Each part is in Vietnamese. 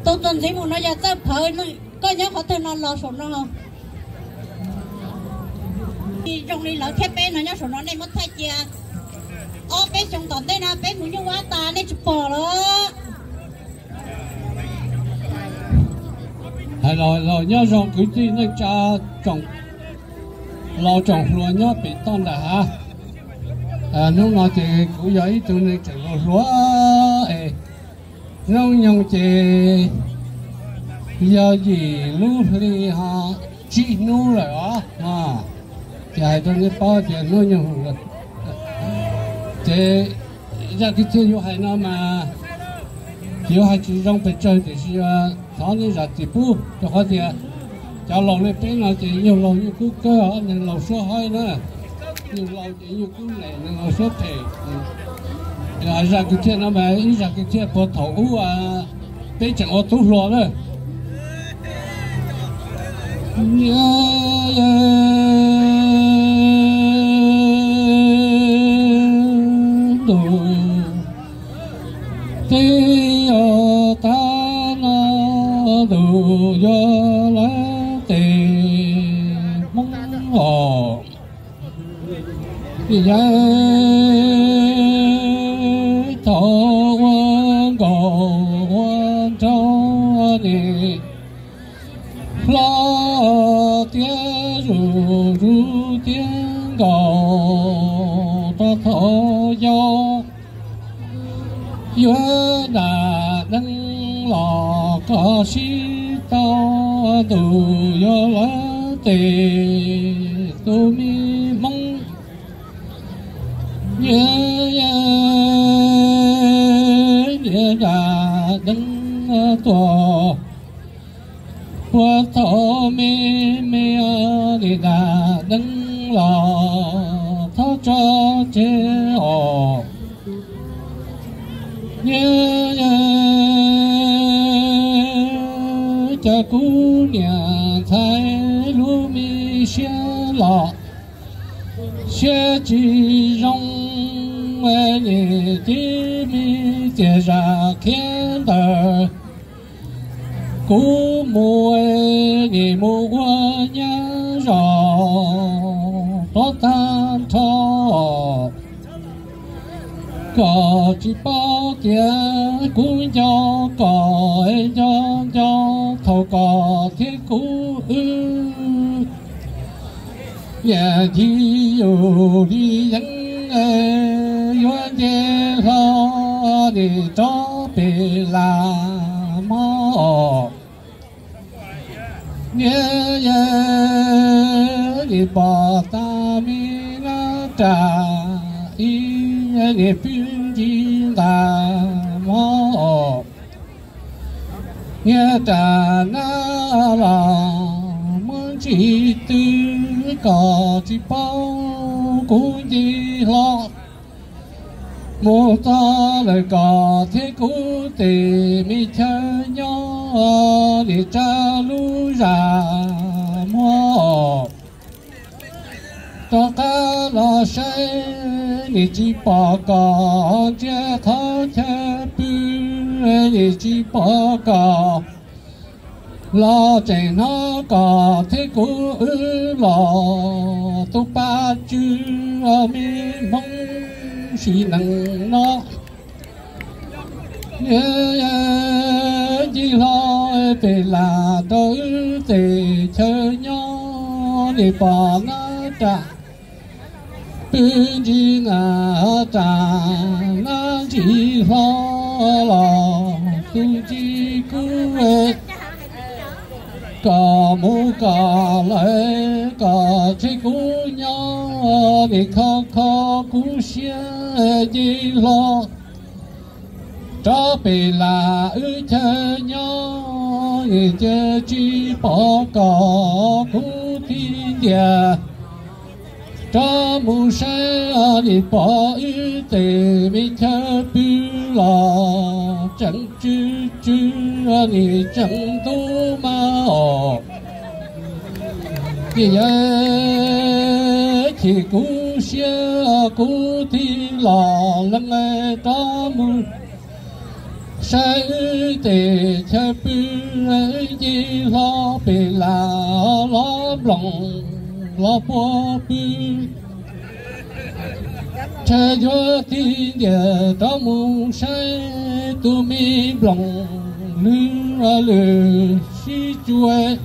tôi tuần thấy một nó giờ tới phơi nó có nhớ có thể nó lo sổ nó không đi trong đi lỡ khép bé nó nhớ sổ nó này mất thay chia ô bé trong tận đây na bé muốn như quá ta này chụp bò đó hay rồi nhớ rồi cứ đi nên cha trồng lo trồng luôn nhớ bị tông đã ha lúc nào thì cũng vậy tụi này chỉ lo lúa nông nhung thì giờ gì lúc đi ha chỉ nu rồi đó chạy tụi này bao giờ nông nhung rồi thì ra cái chuyện như hay nó mà nhiều hay chỉ trong bên chơi thì có những giá trị bù cho họ thì cho lâu lên bên nào thì nhiều lâu như cứ cơ ở nên lâu số hơi nữa nhiều lâu thì nhiều cứ lẻ nên lâu số thể ra cái chuyện nó mà ra cái chuyện bộ thấu bên chẳng có tú lúa nữa thì ta nó đủ cho lá tiền mong hồ thì ai thọ quan cầu quan cho đi lo tiếng ru tiếng cầu ta thọ nhau yêu đã đấng lò có sĩ tao đủ yêu lá tề tôi mi mong nhớ đã đấng tòa qua thọ mê đi đã đấng lò thao cho chế họ nhớ cha cú nhà thái lúa mi xe lọ xe chỉ rong về để tí mi để ra khen đời cú mùa để mùa qua nhá rõ tốt than thọ có chỉ bao tiền cũng cho thầu có thiên cú nhà thì yêu đi dân yuan chế lo để cho bị làm mò nhớ đi bỏ ta mi na trả để phiên chi ta mò nghe trả na là muốn chỉ tư có chỉ bao cũng chỉ lo một ta lời có thế cũng tìm mi chơi nhau để cha lu ra mò cho cả lo say để chỉ bỏ có che tháo che bự để chỉ bỏ có lo chạy nó có thế cũng lo tu ba chữ mi mong chỉ nâng nó nhớ chỉ lo để là tới để chơi nhau để bỏ nó trả chỉ là trả nó chỉ lo tu chỉ cứ có mu có lợi có chỉ cú nhau để khó cú xia chỉ lo cho bị là chơi nhau để chơi chỉ bỏ có cú thiên địa cho mu say để bỏ để mình chơi bự lo chẳng chứ để chẳng tu mà thì chỉ cú xia cú thì lò lần này có mu sai để cho bữa gì lo bị là lo lòng lo bỏ bữa cha cho tin địa đó mong sai tu mi lòng lư lư si chuối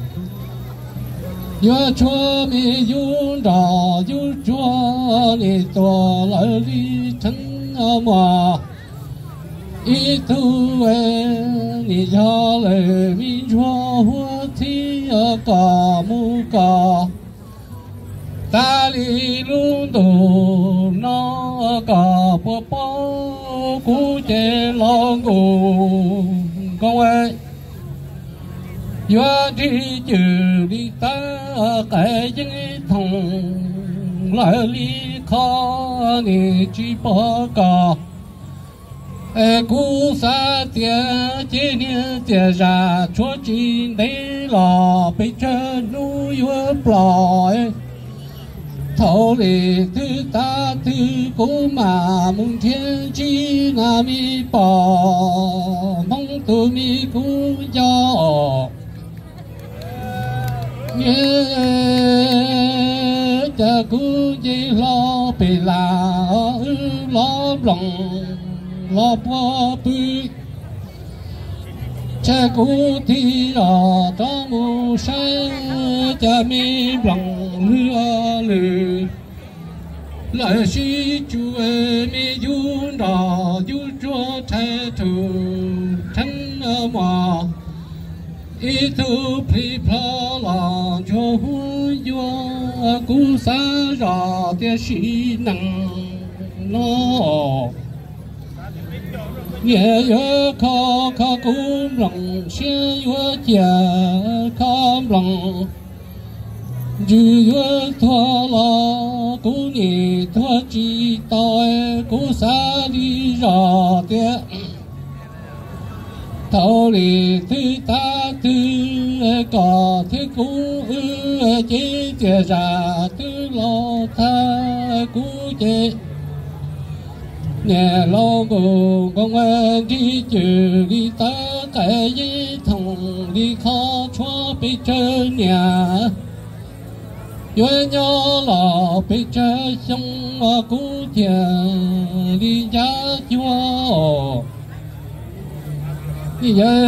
yo cho mi yun ra yu cho ni to la li thân mà ý tu ni cho lời mi cho hoa thi cả mu cả ta li luôn đồ nó cả bộ bao cú chế lo ngủ con ơi yo đi chữ đi ta cái những thằng lại li khó ni chỉ bỏ cả cú sa tiền chỉ niệm tiền ra chúa chỉ để lo bị chân nuôi yo ploi thấu lý thứ ta thứ cố mà mong thiên chi na mi bỏ mong tu mi cú do nhớ cha cú gì lo bị là lo lòng lo bỏ bự cha cú thì ở đó mù say cha mi lòng lừa lừa lại si chúa mi yun đỏ yun chúa thay thủ thân mà ý tu phi pha la cho hu yo cú sa ra tia si năng nó nhẹ nhớ khó khó cũng lòng xe nhớ chả khó lòng dù nhớ thua lo cũng nhẹ thua chỉ tôi cũng xa đi rõ tiếc thâu lì thứ ta thứ có thứ cũng chế tiền ra thứ lo tha cũng chế nhà lo ngủ công an đi chữ đi ta cái gì thằng đi khó cho bị chơi nhà nhớ nhớ là bị chơi xong mà cũng tiền đi giá chúa đi giờ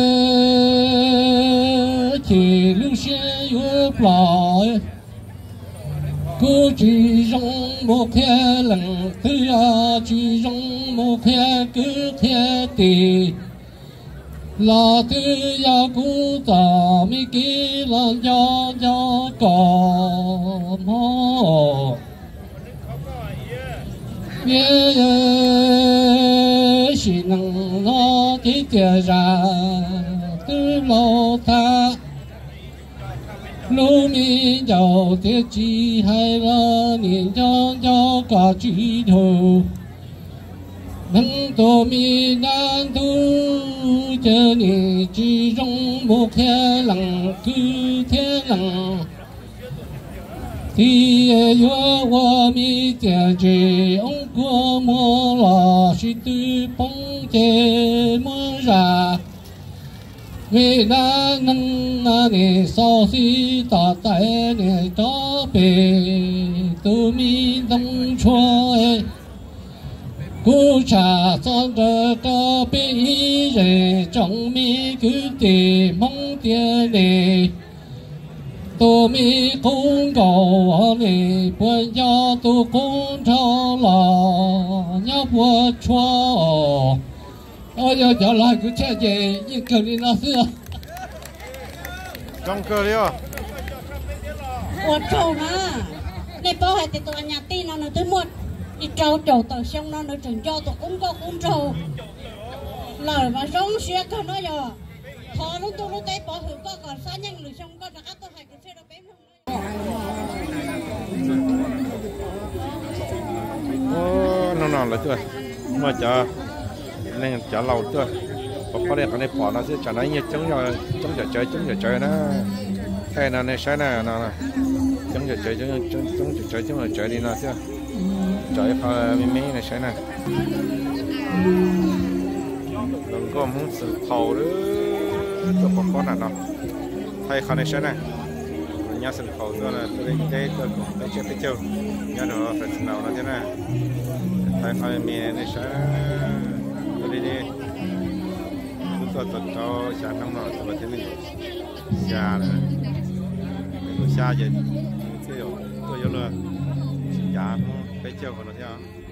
chỉ lưu xe nhớ lại cô chỉ trong một khe lần thứ chỉ trong một khe cứ khe tì là thứ cũng tỏ mi kí là do cỏ mò nhớ chỉ năng nó chỉ tiền ra thứ lo ta lũ mi giàu tiếc chi hay là niềm cho cả chỉ thù nâng tô mi nan tu chờ ni chỉ trong một khe lặng cứ thế lặng thì yo wa mi tiền chỉ ông của mua là chỉ tư bông chè mua ra vì na nâng nè so si ta tại nè cho bề tu mi đông chua cú trà son cho bề rể trong mi cứ tìm mong tiền nè tu mi cũng cầu nè buồn cho tu cũng cho là nhớ buồn chua ôi giờ trở lại cứ chơi gì như kiểu đi nó xưa trong cơ đi à ôi trâu mà này bao hai tụi nhà ti nó tới muộn đi trâu trâu tàu sông nó trường cho tụi cũng có cũng trâu lời mà sống xe cơ nó giờ thọ lúc tôi lúc đấy bỏ hưởng có còn xa nhanh lười sông có đã tôi hai cái xe nó bém không nó là chưa mà chờ nên chả lâu chưa có đẹp cái này bỏ nó sẽ chả nói như chống giờ chơi nó cái nào này sai nè nào chống giờ chơi đi nó sẽ chơi pha mấy này sai nè có muốn sự thầu đó tôi có con nào nó thay khăn này này nhà sự thầu tôi là tôi đây tôi cũng cái chơi nhà đó phải sự nào nó thế này thay khăn miền này sẽ tôi đi tôi cho xa nông rồi tôi thế này xa rồi xa vậy tôi vô luôn giá nó cái chơi của nó theo